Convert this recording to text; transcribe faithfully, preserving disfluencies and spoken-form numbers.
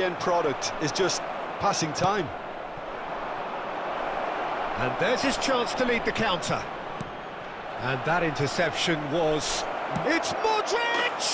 the end product is just passing time. And there's his chance to lead the counter. And that interception was... It's Modric!